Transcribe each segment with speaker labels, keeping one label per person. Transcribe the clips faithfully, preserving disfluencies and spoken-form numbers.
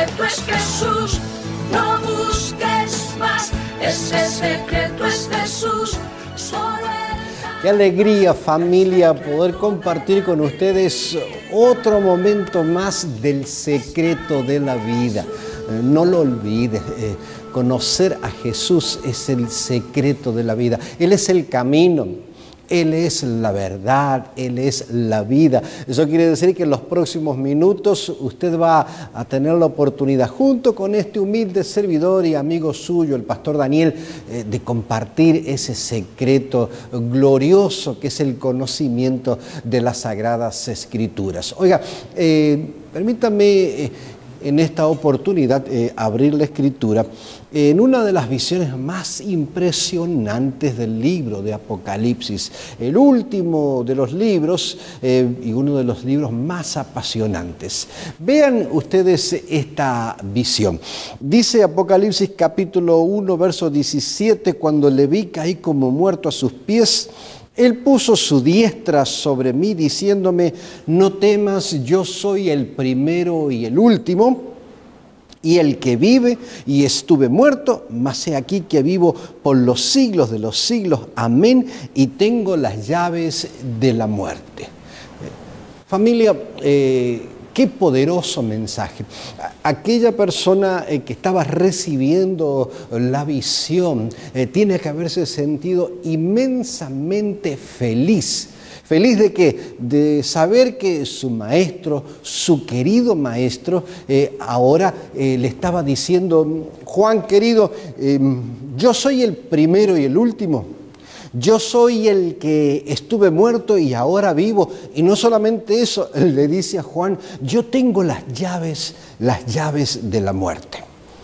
Speaker 1: secreto es Jesús, no busques más, ese secreto es Jesús, solo Él.
Speaker 2: Qué alegría, familia, poder compartir con ustedes otro momento más del secreto de la vida. No lo olvides, eh, conocer a Jesús es el secreto de la vida. Él es el camino, Él es la verdad, Él es la vida. Eso quiere decir que en los próximos minutos usted va a tener la oportunidad, junto con este humilde servidor y amigo suyo, el pastor Daniel, eh, de compartir ese secreto glorioso que es el conocimiento de las Sagradas Escrituras. Oiga, eh, permítame eh, en esta oportunidad eh, abrir la Escritura en una de las visiones más impresionantes del libro de Apocalipsis, el último de los libros eh, y uno de los libros más apasionantes. Vean ustedes esta visión. Dice Apocalipsis capítulo uno, verso diecisiete, cuando le vi caí como muerto a sus pies, Él puso su diestra sobre mí diciéndome, no temas, yo soy el primero y el último, y el que vive, y estuve muerto, mas he aquí que vivo por los siglos de los siglos, amén, y tengo las llaves de la muerte. Familia, eh, qué poderoso mensaje. Aquella persona eh, que estaba recibiendo la visión eh, tiene que haberse sentido inmensamente feliz. ¿Feliz de qué? De saber que su maestro, su querido maestro, eh, ahora eh, le estaba diciendo, Juan querido, eh, yo soy el primero y el último. Yo soy el que estuve muerto y ahora vivo. Y no solamente eso, le dice a Juan, yo tengo las llaves, las llaves de la muerte.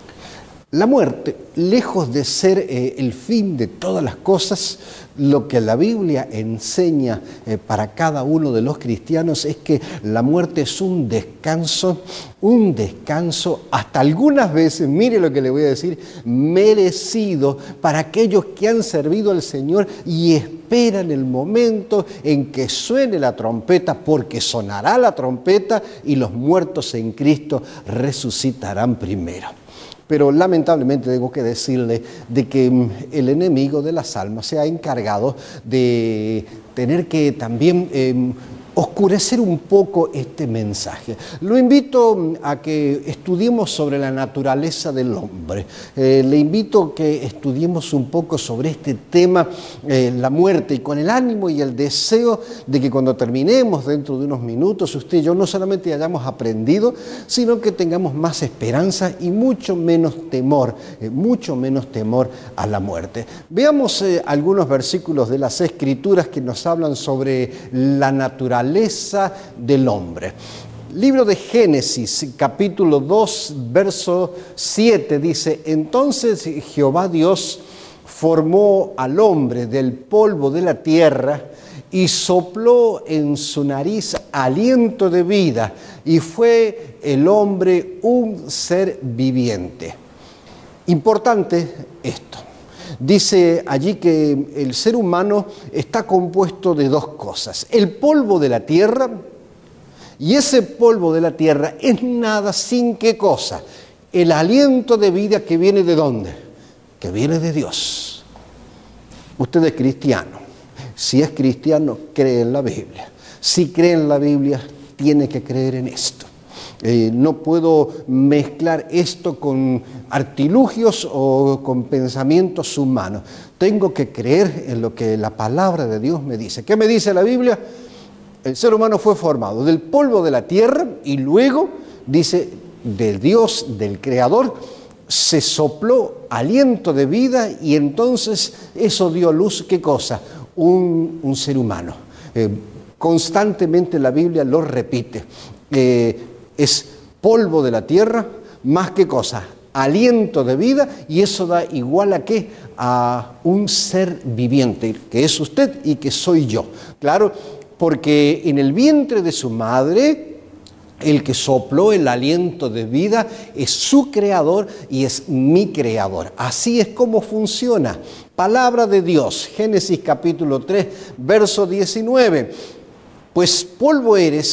Speaker 2: La muerte, lejos de ser eh, el fin de todas las cosas, lo que la Biblia enseña eh, para cada uno de los cristianos es que la muerte es un descanso, un descanso hasta algunas veces, mire lo que le voy a decir, merecido para aquellos que han servido al Señor y esperan el momento en que suene la trompeta, porque sonará la trompeta y los muertos en Cristo resucitarán primero. Pero lamentablemente tengo que decirle de que el enemigo de las almas se ha encargado de tener que también eh, oscurecer un poco este mensaje. Lo invito a que estudiemos sobre la naturaleza del hombre. Eh, le invito a que estudiemos un poco sobre este tema, eh, la muerte, y con el ánimo y el deseo de que cuando terminemos dentro de unos minutos, usted y yo no solamente hayamos aprendido, sino que tengamos más esperanza y mucho menos temor, eh, mucho menos temor a la muerte. Veamos eh, algunos versículos de las Escrituras que nos hablan sobre la naturaleza del hombre. Libro de Génesis, capítulo dos, verso siete, dice, entonces Jehová Dios formó al hombre del polvo de la tierra y sopló en su nariz aliento de vida, y fue el hombre un ser viviente. Importante esto. Dice allí que el ser humano está compuesto de dos cosas, el polvo de la tierra, y ese polvo de la tierra es nada sin qué cosa, el aliento de vida que viene ¿de dónde? Que viene de Dios. Usted es cristiano, si es cristiano cree en la Biblia, si cree en la Biblia tiene que creer en esto. Eh, no puedo mezclar esto con artilugios o con pensamientos humanos. Tengo que creer en lo que la palabra de Dios me dice. ¿Qué me dice la Biblia? El ser humano fue formado del polvo de la tierra y luego, dice, del Dios, del Creador, se sopló aliento de vida y entonces eso dio a luz, ¿qué cosa? Un, un ser humano. Eh, constantemente la Biblia lo repite. Eh, Es polvo de la tierra, más que cosa, aliento de vida, y eso da igual a qué, a un ser viviente, que es usted y que soy yo. Claro, porque en el vientre de su madre, el que sopló el aliento de vida es su creador y es mi creador. Así es como funciona. Palabra de Dios, Génesis capítulo tres, verso diecinueve. Pues polvo eres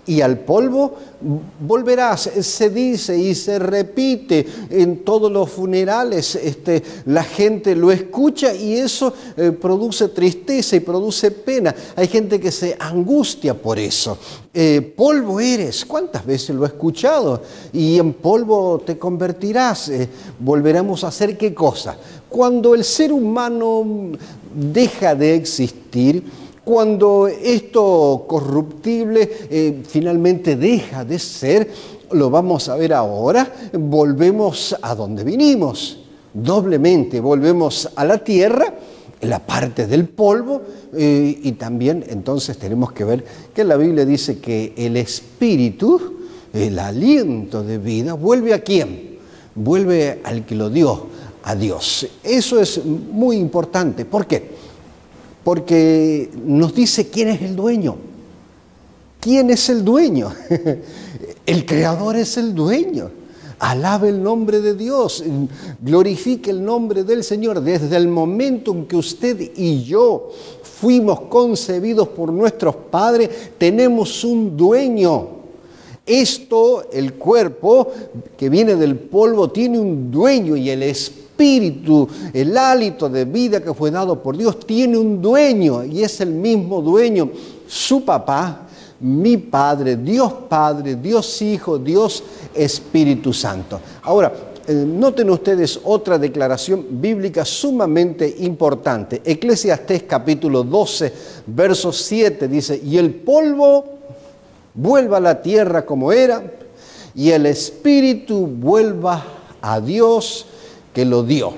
Speaker 2: y al polvo volverás. Se dice y se repite en todos los funerales, este, la gente lo escucha y eso eh, produce tristeza y produce pena. Hay gente que se angustia por eso. Eh, polvo eres, ¿cuántas veces lo he escuchado? Y en polvo te convertirás. Eh, volveremos a hacer ¿qué cosa? Cuando el ser humano deja de existir, cuando esto corruptible eh, finalmente deja de ser, lo vamos a ver ahora, volvemos a donde vinimos, doblemente, volvemos a la tierra, la parte del polvo, eh, y también entonces tenemos que ver que la Biblia dice que el espíritu, el aliento de vida, ¿vuelve a quién? Vuelve al que lo dio, a Dios. Eso es muy importante. ¿Por qué? Porque nos dice quién es el dueño. ¿Quién es el dueño? El Creador es el dueño. Alabe el nombre de Dios, glorifique el nombre del Señor. Desde el momento en que usted y yo fuimos concebidos por nuestros padres, tenemos un dueño. Esto, el cuerpo que viene del polvo, tiene un dueño, y el espíritu, Espíritu, el hálito de vida que fue dado por Dios, tiene un dueño, y es el mismo dueño, su papá, mi Padre, Dios Padre, Dios Hijo, Dios Espíritu Santo. Ahora, eh, noten ustedes otra declaración bíblica sumamente importante. Eclesiastés capítulo doce, verso siete dice: y el polvo vuelva a la tierra como era, y el Espíritu vuelva a Dios que lo dio.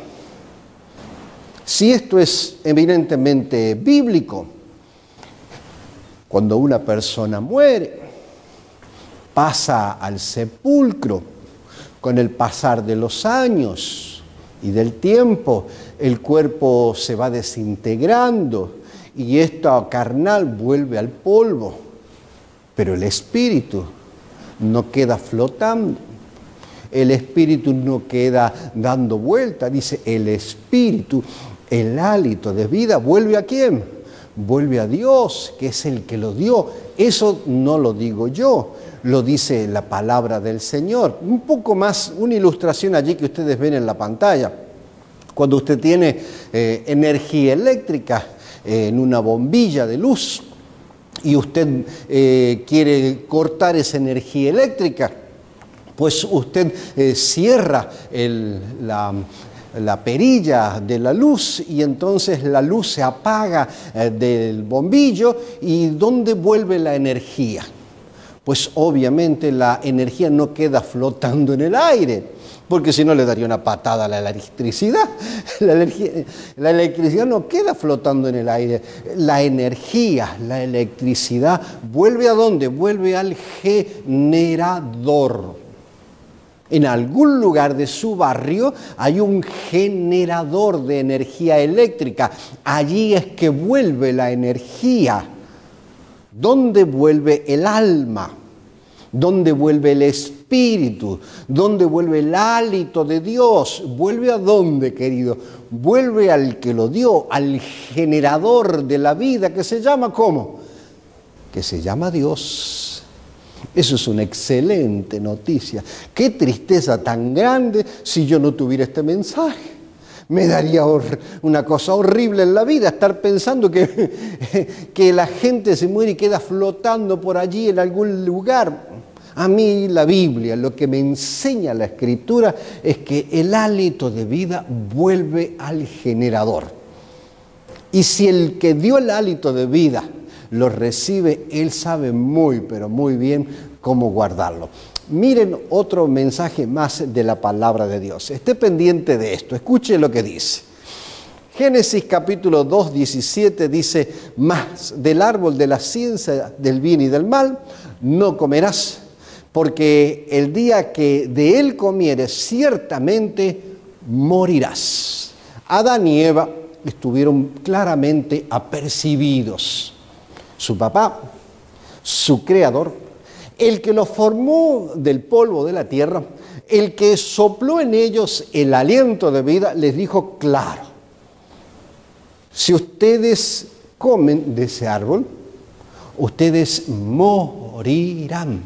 Speaker 2: Si esto es evidentemente bíblico, cuando una persona muere, pasa al sepulcro, con el pasar de los años y del tiempo, el cuerpo se va desintegrando y esto carnal vuelve al polvo, pero el espíritu no queda flotando. El espíritu no queda dando vuelta. Dice, el espíritu, el hálito de vida, ¿vuelve a quién? Vuelve a Dios, que es el que lo dio. Eso no lo digo yo, lo dice la palabra del Señor. Un poco más, una ilustración allí que ustedes ven en la pantalla. Cuando usted tiene eh, energía eléctrica eh, en una bombilla de luz y usted eh, quiere cortar esa energía eléctrica, pues usted eh, cierra el, la, la perilla de la luz y entonces la luz se apaga eh, del bombillo. ¿Y dónde vuelve la energía? Pues obviamente la energía no queda flotando en el aire, porque si no le daría una patada a la electricidad. La, energía, la electricidad no queda flotando en el aire. La energía, la electricidad, ¿vuelve a dónde? Vuelve al generador. En algún lugar de su barrio hay un generador de energía eléctrica. Allí es que vuelve la energía. ¿Dónde vuelve el alma? ¿Dónde vuelve el espíritu? ¿Dónde vuelve el hálito de Dios? ¿Vuelve a dónde, querido? Vuelve al que lo dio, al generador de la vida, que se llama ¿cómo? Que se llama Dios. Eso es una excelente noticia. Qué tristeza tan grande si yo no tuviera este mensaje. Me daría una cosa horrible en la vida, estar pensando que, que la gente se muere y queda flotando por allí en algún lugar. A mí la Biblia, lo que me enseña la Escritura, es que el hálito de vida vuelve al generador. Y si el que dio el hálito de vida lo recibe, él sabe muy, pero muy bien cómo guardarlo. Miren otro mensaje más de la palabra de Dios. Esté pendiente de esto, escuche lo que dice. Génesis capítulo dos, diecisiete dice, mas del árbol de la ciencia del bien y del mal no comerás, porque el día que de él comieres ciertamente morirás. Adán y Eva estuvieron claramente apercibidos. Su papá, su creador, el que los formó del polvo de la tierra, el que sopló en ellos el aliento de vida, les dijo claro, si ustedes comen de ese árbol, ustedes morirán. morirán.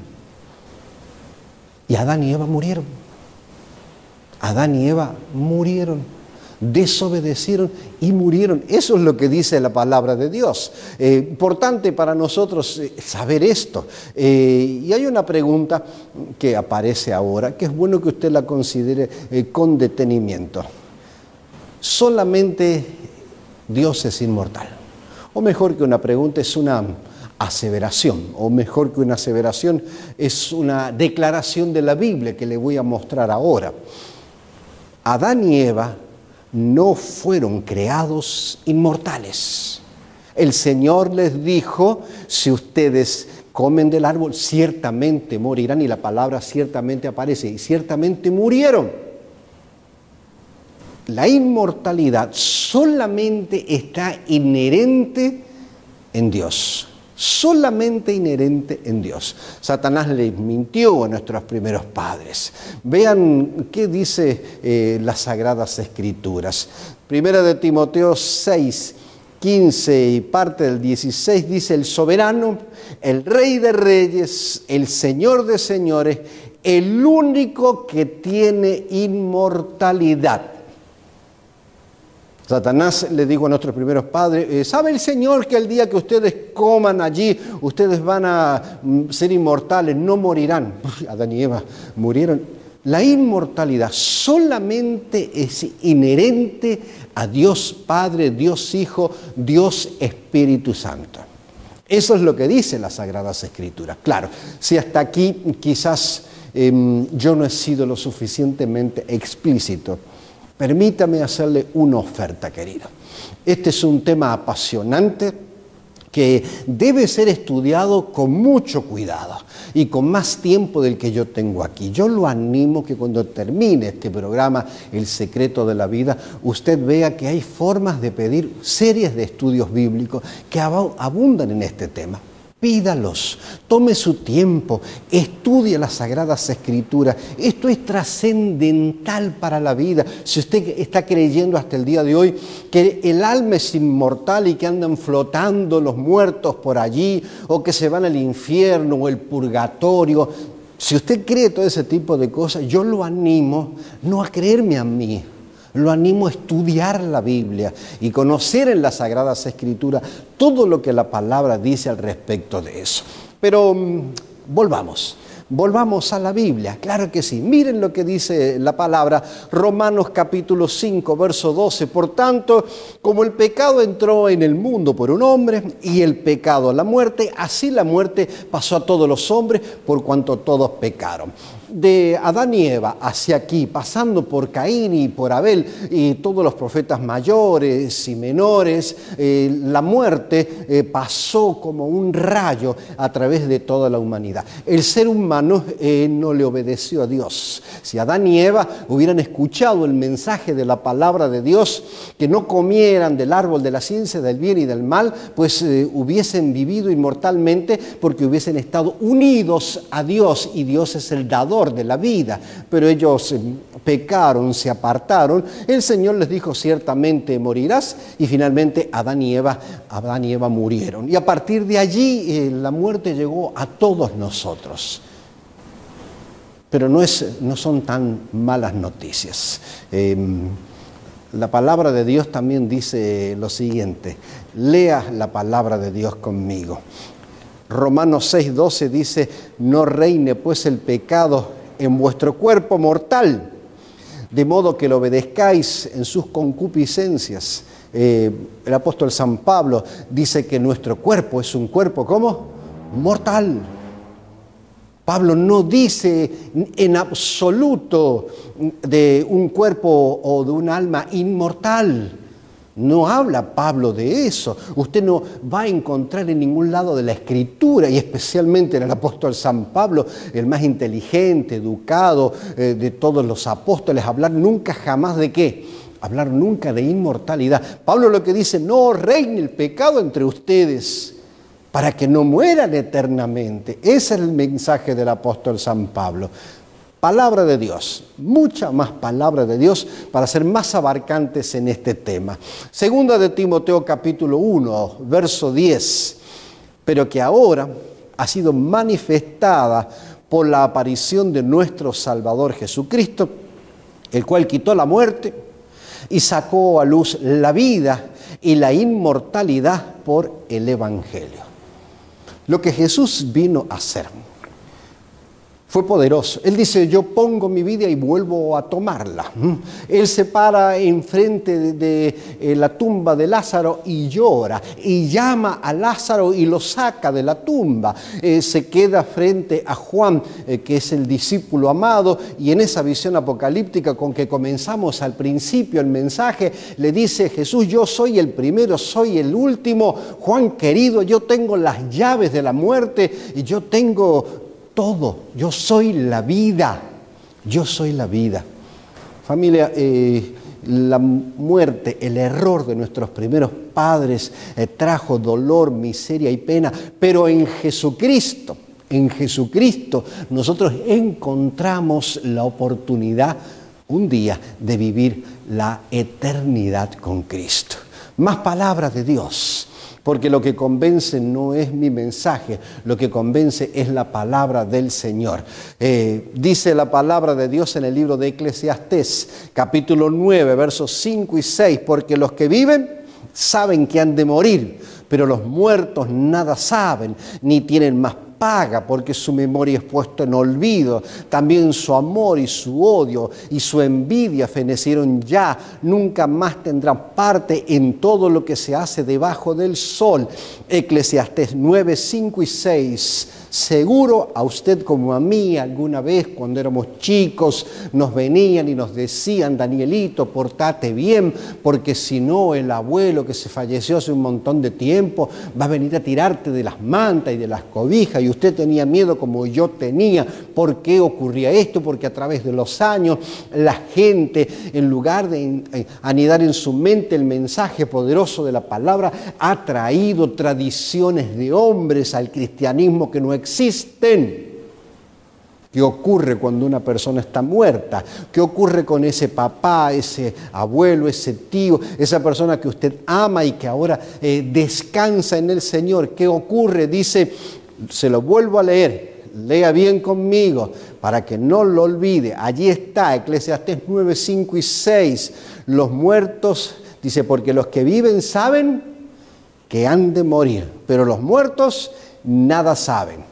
Speaker 2: Y Adán y Eva murieron. Adán y Eva murieron, desobedecieron y murieron. Eso es lo que dice la palabra de Dios. Eh, importante para nosotros eh, saber esto. Eh, y hay una pregunta que aparece ahora, que es bueno que usted la considere eh, con detenimiento. ¿Solamente Dios es inmortal? O mejor que una pregunta, es una aseveración, o mejor que una aseveración, es una declaración de la Biblia que le voy a mostrar ahora. Adán y Eva no fueron creados inmortales. El Señor les dijo, si ustedes comen del árbol, ciertamente morirán, y la palabra ciertamente aparece, y ciertamente murieron. La inmortalidad solamente está inherente en Dios. Solamente inherente en Dios. Satanás les mintió a nuestros primeros padres. Vean qué dice eh, las Sagradas Escrituras. Primera de Timoteo seis, quince y parte del dieciséis dice: el soberano, el Rey de reyes, el Señor de señores, el único que tiene inmortalidad. Satanás le dijo a nuestros primeros padres, ¿sabe el Señor que el día que ustedes coman allí, ustedes van a ser inmortales, no morirán? Adán y Eva murieron. La inmortalidad solamente es inherente a Dios Padre, Dios Hijo, Dios Espíritu Santo. Eso es lo que dicen las Sagradas Escrituras. Claro, si hasta aquí quizás eh, yo no he sido lo suficientemente explícito, permítame hacerle una oferta, querido. Este es un tema apasionante que debe ser estudiado con mucho cuidado y con más tiempo del que yo tengo aquí. Yo lo animo que cuando termine este programa, El Secreto de la Vida, usted vea que hay formas de pedir series de estudios bíblicos que abundan en este tema. Pídalos, tome su tiempo, estudie las Sagradas Escrituras. Esto es trascendental para la vida. Si usted está creyendo hasta el día de hoy que el alma es inmortal y que andan flotando los muertos por allí, o que se van al infierno o el purgatorio, si usted cree todo ese tipo de cosas, yo lo animo no a creerme a mí. Lo animo a estudiar la Biblia y conocer en las Sagradas Escrituras todo lo que la palabra dice al respecto de eso. Pero um, volvamos, volvamos a la Biblia, claro que sí. Miren lo que dice la palabra, Romanos capítulo cinco, verso doce. Por tanto, como el pecado entró en el mundo por un hombre y el pecado la muerte, así la muerte pasó a todos los hombres por cuanto todos pecaron. De Adán y Eva hacia aquí, pasando por Caín y por Abel y todos los profetas mayores y menores, eh, la muerte eh, pasó como un rayo a través de toda la humanidad. El ser humano eh, no le obedeció a Dios. Si Adán y Eva hubieran escuchado el mensaje de la palabra de Dios, que no comieran del árbol de la ciencia del bien y del mal, pues eh, hubiesen vivido inmortalmente, porque hubiesen estado unidos a Dios, y Dios es el dador de la vida. Pero ellos eh, pecaron, se apartaron. El Señor les dijo, ciertamente morirás, y finalmente Adán y Eva, Adán y Eva murieron. Y a partir de allí eh, la muerte llegó a todos nosotros. Pero no, es, no son tan malas noticias. Eh, la palabra de Dios también dice lo siguiente. Lea la palabra de Dios conmigo. Romanos seis, doce dice, no reine pues el pecado en vuestro cuerpo mortal, de modo que lo obedezcáis en sus concupiscencias. Eh, el apóstol San Pablo dice que nuestro cuerpo es un cuerpo, ¿cómo? Mortal. Pablo no dice en absoluto de un cuerpo o de un alma inmortal. No habla Pablo de eso. Usted no va a encontrar en ningún lado de la Escritura, y especialmente en el apóstol San Pablo, el más inteligente, educado eh, de todos los apóstoles, hablar nunca jamás de qué. Hablar nunca de inmortalidad. Pablo lo que dice, no reine el pecado entre ustedes, para que no mueran eternamente. Ese es el mensaje del apóstol San Pablo. Palabra de Dios, mucha más palabra de Dios para ser más abarcantes en este tema. Segunda de Timoteo capítulo uno, verso diez. Pero que ahora, ha sido manifestada por la aparición de nuestro Salvador Jesucristo, el cual quitó la muerte y sacó a luz la vida y la inmortalidad por el Evangelio. Lo que Jesús vino a hacer fue poderoso. Él dice, yo pongo mi vida y vuelvo a tomarla. Él se para enfrente de, de, de la tumba de Lázaro y llora, y llama a Lázaro y lo saca de la tumba. Eh, se queda frente a Juan, eh, que es el discípulo amado, y en esa visión apocalíptica con que comenzamos al principio el mensaje, le dice Jesús, yo soy el primero, soy el último. Juan querido, yo tengo las llaves de la muerte y yo tengo todo, yo soy la vida, yo soy la vida. Familia, eh, la muerte, el error de nuestros primeros padres eh, trajo dolor, miseria y pena, pero en Jesucristo, en Jesucristo nosotros encontramos la oportunidad un día de vivir la eternidad con Cristo. Más palabras de Dios. Porque lo que convence no es mi mensaje, lo que convence es la palabra del Señor. Eh, dice la palabra de Dios en el libro de Eclesiastés, capítulo nueve, versos cinco y seis, porque los que viven saben que han de morir, pero los muertos nada saben, ni tienen más paga, porque su memoria es puesta en olvido. También su amor y su odio y su envidia fenecieron ya. Nunca más tendrán parte en todo lo que se hace debajo del sol. Eclesiastés nueve, cinco y seis. Seguro a usted como a mí alguna vez cuando éramos chicos nos venían y nos decían, Danielito, portate bien, porque si no el abuelo que se falleció hace un montón de tiempo va a venir a tirarte de las mantas y de las cobijas, y usted tenía miedo como yo tenía. ¿Por qué ocurría esto? Porque a través de los años la gente, en lugar de anidar en su mente el mensaje poderoso de la palabra, ha traído tradiciones de hombres al cristianismo que no existen. ¿Qué ocurre cuando una persona está muerta? ¿Qué ocurre con ese papá, ese abuelo, ese tío, esa persona que usted ama y que ahora eh, descansa en el Señor? ¿Qué ocurre? Dice, se lo vuelvo a leer, lea bien conmigo para que no lo olvide. Allí está, Eclesiastés nueve, cinco y seis. Los muertos, dice, porque los que viven saben que han de morir, pero los muertos nada saben.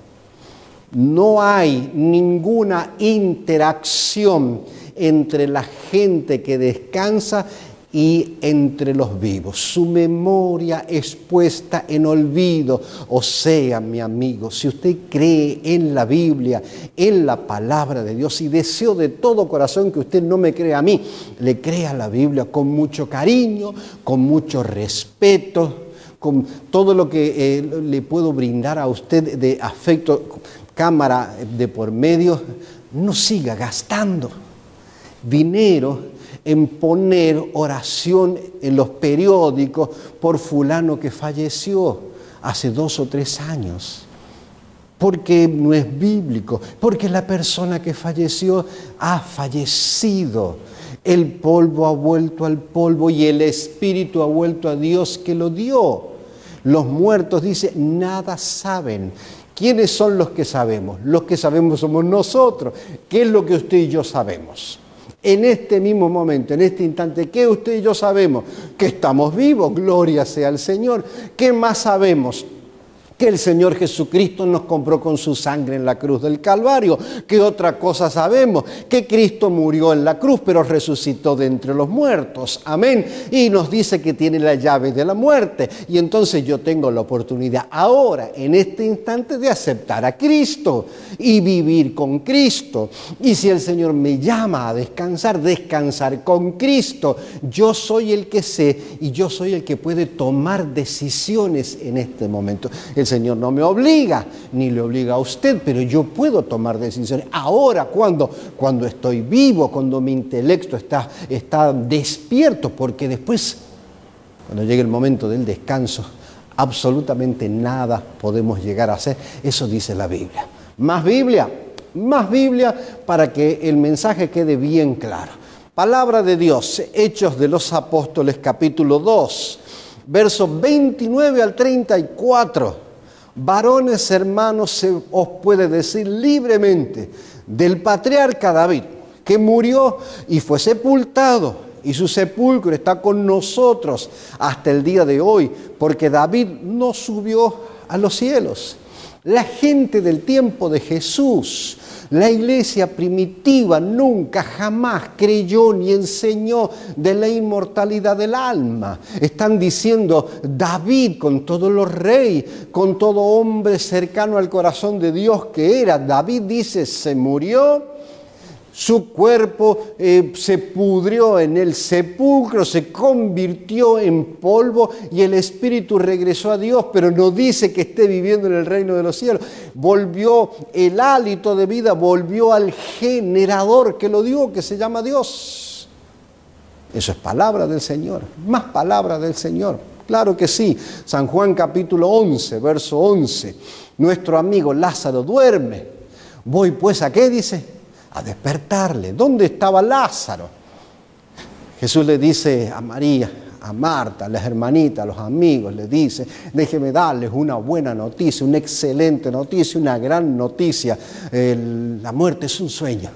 Speaker 2: No hay ninguna interacción entre la gente que descansa y entre los vivos. Su memoria es puesta en olvido. O sea, mi amigo, si usted cree en la Biblia, en la palabra de Dios, y deseo de todo corazón que usted no me crea a mí, le crea a la Biblia con mucho cariño, con mucho respeto, con todo lo que eh, le puedo brindar a usted de afecto, cámara de por medio, no siga gastando dinero en poner oración en los periódicos por fulano que falleció hace dos o tres años. Porque no es bíblico, porque la persona que falleció ha fallecido. El polvo ha vuelto al polvo y el espíritu ha vuelto a Dios que lo dio. Los muertos, dice, nada saben. ¿Quiénes son los que sabemos? Los que sabemos somos nosotros. ¿Qué es lo que usted y yo sabemos? En este mismo momento, en este instante, ¿qué usted y yo sabemos? Que estamos vivos, gloria sea al Señor. ¿Qué más sabemos? Que el Señor Jesucristo nos compró con su sangre en la cruz del Calvario. ¿Qué otra cosa sabemos? Que Cristo murió en la cruz, pero resucitó de entre los muertos. Amén. Y nos dice que tiene la llave de la muerte. Y entonces yo tengo la oportunidad ahora, en este instante, de aceptar a Cristo y vivir con Cristo. Y si el Señor me llama a descansar, descansar con Cristo. Yo soy el que sé y yo soy el que puede tomar decisiones en este momento. El Señor no me obliga, ni le obliga a usted, pero yo puedo tomar decisiones. Ahora, ¿cuándo? Cuando estoy vivo, cuando mi intelecto está, está despierto, porque después, cuando llegue el momento del descanso, absolutamente nada podemos llegar a hacer. Eso dice la Biblia. Más Biblia, más Biblia para que el mensaje quede bien claro. Palabra de Dios, Hechos de los Apóstoles, capítulo dos, versos veintinueve al treinta y cuatro. varones hermanos, se os puede decir libremente del patriarca David, que murió y fue sepultado, y su sepulcro está con nosotros hasta el día de hoy, porque David no subió a los cielos. La gente del tiempo de Jesús, la iglesia primitiva, nunca, jamás creyó ni enseñó de la inmortalidad del alma. Están diciendo David, con todos los reyes, con todo hombre cercano al corazón de Dios que era. David dice, se murió, su cuerpo eh, se pudrió en el sepulcro, se convirtió en polvo y el espíritu regresó a Dios, pero no dice que esté viviendo en el reino de los cielos. Volvió el hálito de vida, volvió al generador que lo dio, que se llama Dios. Eso es palabra del Señor, más palabra del Señor. Claro que sí. San Juan capítulo once, verso once. Nuestro amigo Lázaro duerme. Voy pues a ¿qué dice? A despertarle. ¿Dónde estaba Lázaro? Jesús le dice a María, a Marta, a las hermanitas, a los amigos, le dice, déjeme darles una buena noticia, una excelente noticia, una gran noticia. El, la muerte es un sueño.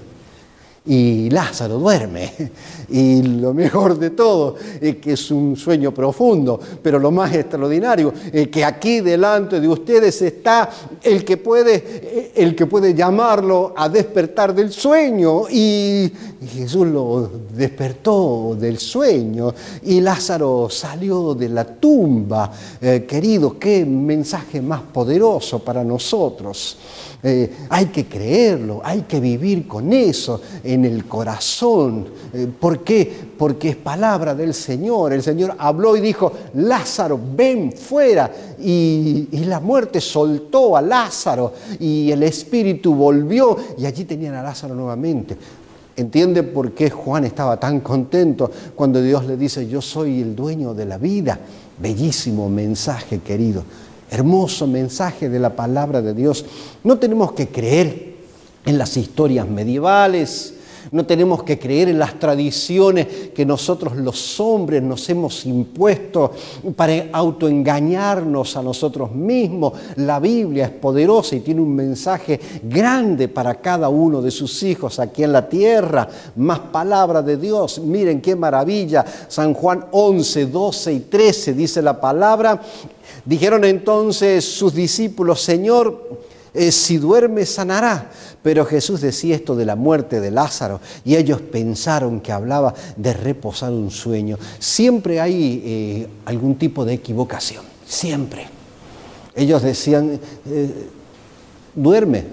Speaker 2: Y Lázaro duerme, y lo mejor de todo es que es un sueño profundo, pero lo más extraordinario es que aquí delante de ustedes está el que puede, el que puede llamarlo a despertar del sueño, y Jesús lo despertó del sueño, y Lázaro salió de la tumba. Eh, querido, qué mensaje más poderoso para nosotros. Eh, hay que creerlo, hay que vivir con eso en el corazón. Eh, ¿Por qué? Porque es palabra del Señor. El Señor habló y dijo, Lázaro, ven fuera. Y, y la muerte soltó a Lázaro y el espíritu volvió y allí tenían a Lázaro nuevamente. ¿Entiende por qué Juan estaba tan contento cuando Dios le dice, yo soy el dueño de la vida? Bellísimo mensaje, querido. Hermoso mensaje de la palabra de Dios. No tenemos que creer en las historias medievales, no tenemos que creer en las tradiciones que nosotros los hombres nos hemos impuesto para autoengañarnos a nosotros mismos. La Biblia es poderosa y tiene un mensaje grande para cada uno de sus hijos aquí en la tierra. Más palabra de Dios. Miren qué maravilla. San Juan once, doce y trece dice la palabra. Dijeron entonces sus discípulos, Señor, eh, si duerme sanará. Pero Jesús decía esto de la muerte de Lázaro y ellos pensaron que hablaba de reposar un sueño. Siempre hay eh, algún tipo de equivocación, siempre. Ellos decían, eh, duerme.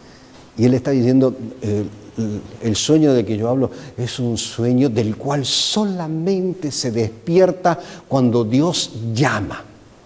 Speaker 2: Y él está diciendo, eh, el sueño de que yo hablo es un sueño del cual solamente se despierta cuando Dios llama.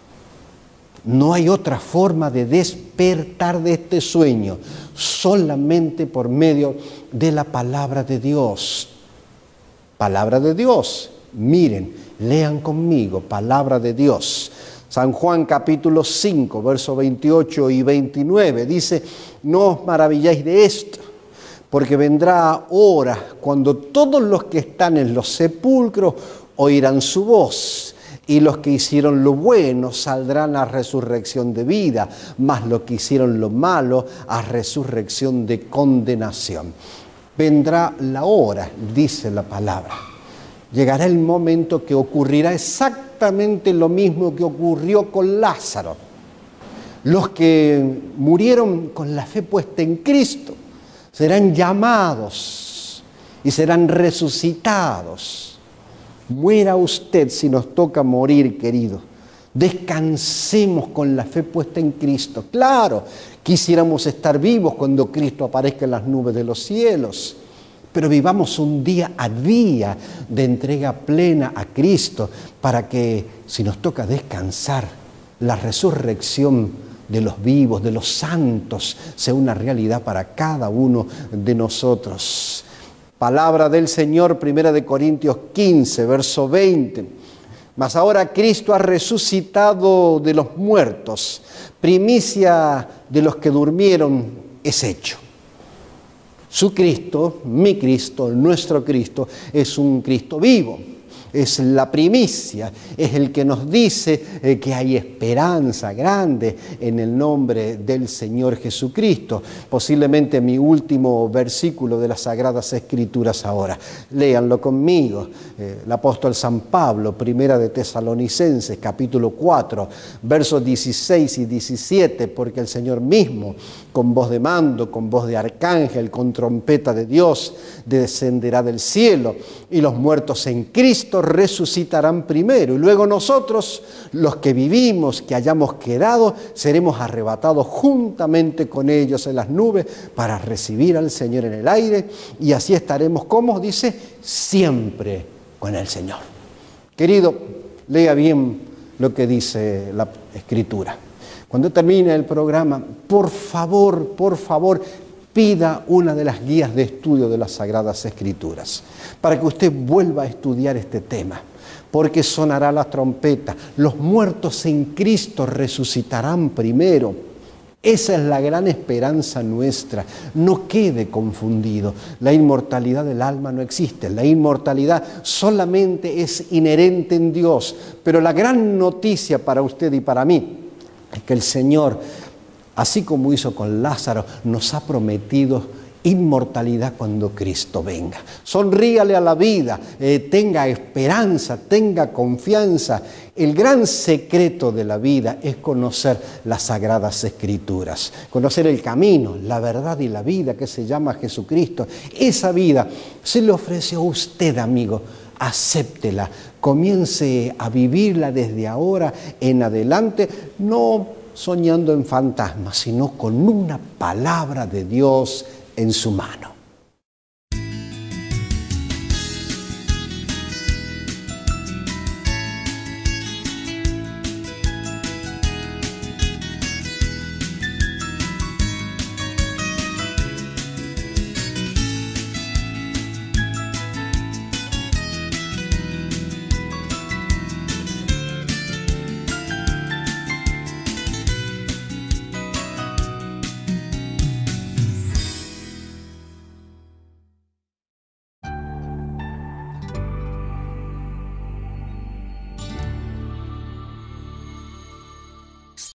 Speaker 2: No hay otra forma de despertar de este sueño, solamente por medio de la palabra de Dios. Palabra de Dios. Miren, lean conmigo, palabra de Dios. San Juan capítulo cinco, versos veintiocho y veintinueve, dice, no os maravilléis de esto, porque vendrá hora cuando todos los que están en los sepulcros oirán su voz. Y los que hicieron lo bueno saldrán a resurrección de vida, mas los que hicieron lo malo a resurrección de condenación. Vendrá la hora, dice la palabra. Llegará el momento que ocurrirá exactamente lo mismo que ocurrió con Lázaro. Los que murieron con la fe puesta en Cristo serán llamados y serán resucitados. Muera usted si nos toca morir, querido. Descansemos con la fe puesta en Cristo. Claro, quisiéramos estar vivos cuando Cristo aparezca en las nubes de los cielos, pero vivamos un día a día de entrega plena a Cristo para que, si nos toca descansar, la resurrección de los vivos, de los santos, sea una realidad para cada uno de nosotros. Palabra del Señor, primera de Corintios quince, verso veinte. Mas ahora Cristo ha resucitado de los muertos, primicia de los que durmieron es hecho. Su Cristo, mi Cristo, nuestro Cristo, es un Cristo vivo. es la primicia, es el que nos dice eh, que hay esperanza grande en el nombre del Señor Jesucristo. Posiblemente mi último versículo de las Sagradas Escrituras ahora. Léanlo conmigo. Eh, el apóstol San Pablo, primera de Tesalonicenses, capítulo cuatro, versos dieciséis y diecisiete, porque el Señor mismo, con voz de mando, con voz de arcángel, con trompeta de Dios, descenderá del cielo, y los muertos en Cristo resucitarán primero, y luego nosotros, los que vivimos, que hayamos quedado, seremos arrebatados juntamente con ellos en las nubes para recibir al Señor en el aire, y así estaremos, como dice, siempre con el Señor. Querido, lea bien lo que dice la Escritura. Cuando termine el programa, por favor, por favor, pida una de las guías de estudio de las Sagradas Escrituras, para que usted vuelva a estudiar este tema, porque sonará la trompeta, los muertos en Cristo resucitarán primero. Esa es la gran esperanza nuestra. No quede confundido. La inmortalidad del alma no existe. La inmortalidad solamente es inherente en Dios. Pero la gran noticia para usted y para mí es que el Señor, así como hizo con Lázaro, nos ha prometido inmortalidad cuando Cristo venga. Sonríale a la vida, eh, tenga esperanza, tenga confianza. El gran secreto de la vida es conocer las Sagradas Escrituras, conocer el camino, la verdad y la vida que se llama Jesucristo. Esa vida se le ofrece a usted, amigo. Acéptela, comience a vivirla desde ahora en adelante, no soñando en fantasmas, sino con una palabra de Dios en su mano.